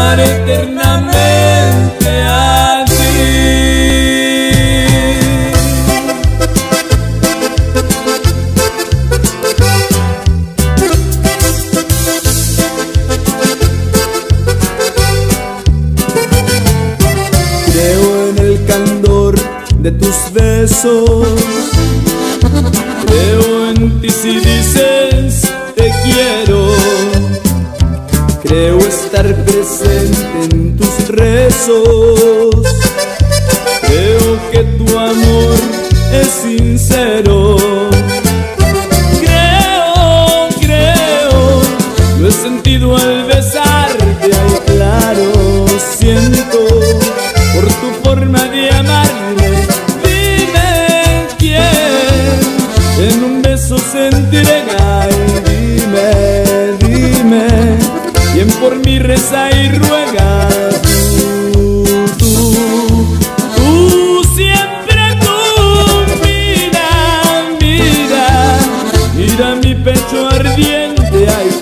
amaré eternamente a ti. Creo en el candor de tus besos, creo en ti si dices te quiero, creo estar presente en tus rezos, creo que tu amor es sincero. Creo, lo he sentido al besarte, ay claro, siento por tu forma de amarme. Dime quién en un beso se entrega, y dime quién por mí reza y ruega. Tú siempre tú, mira mi pecho ardiente, ay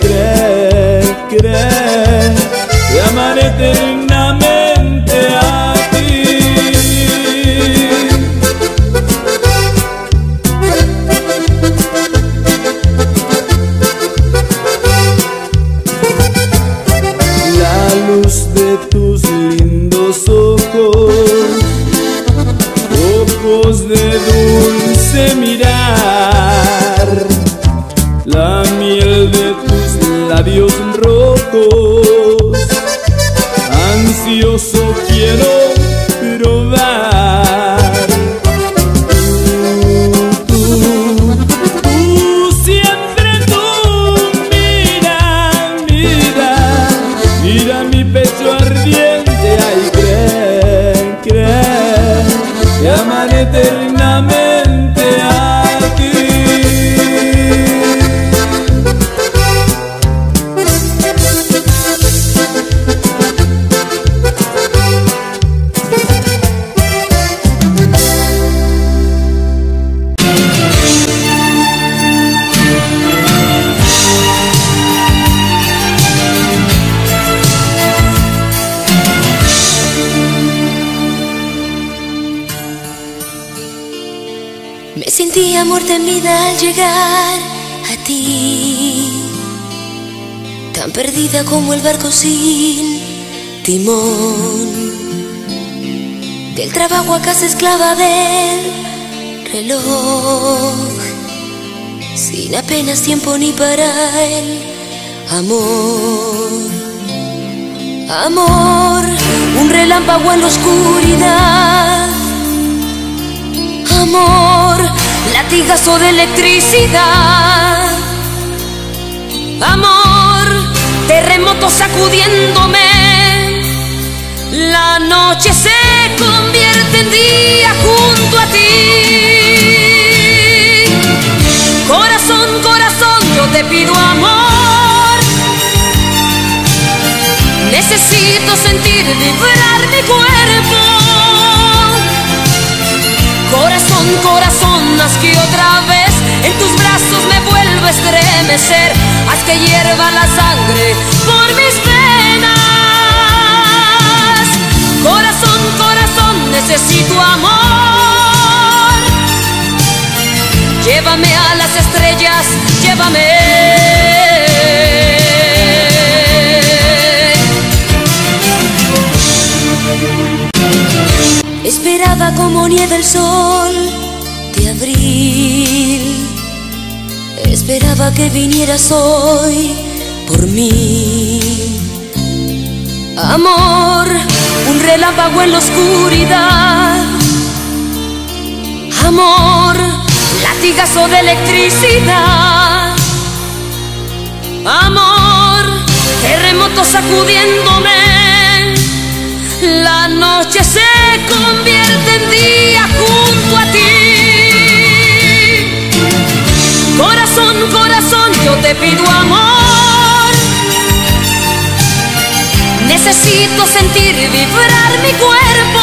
cree, te amaré eternamente a ti. La luz de tus lindos ojos, ojos de dulce mirar, la miel de tus labios rojos, ansioso quiero probar. Tú siempre tú, mira mi pecho ardiente, ay cree, te amaré eternamente a ti. Me sentía muerta en vida al llegar a ti, tan perdida como el barco sin timón. Del trabajo a casa esclava del reloj, sin apenas tiempo ni para el amor. Amor, un relámpago en la oscuridad. Amor, latigazo de electricidad. Amor, terremoto sacudiéndome. La noche se convierte en día junto a ti. Corazón, corazón, yo te pido amor. Necesito sentir vibrar mi cuerpo. Corazón, corazón, haz que otra vez en tus brazos me vuelva a estremecer. Haz que hierva la sangre por mis venas. Corazón, corazón, necesito amor. Llévame a las estrellas, llévame. Esperaba como nieve el sol de abril. Esperaba que vinieras hoy por mí. Amor, un relámpago en la oscuridad. Amor, latigazo de electricidad. Amor, terremoto sacudiéndome. La noche se convierte en día junto a ti. Corazón, corazón, yo te pido amor. Necesito sentir vibrar mi cuerpo.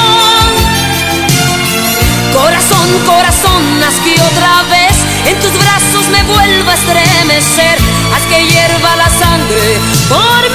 Corazón, corazón, haz que otra vez en tus brazos me vuelva a estremecer. Haz que hierva la sangre por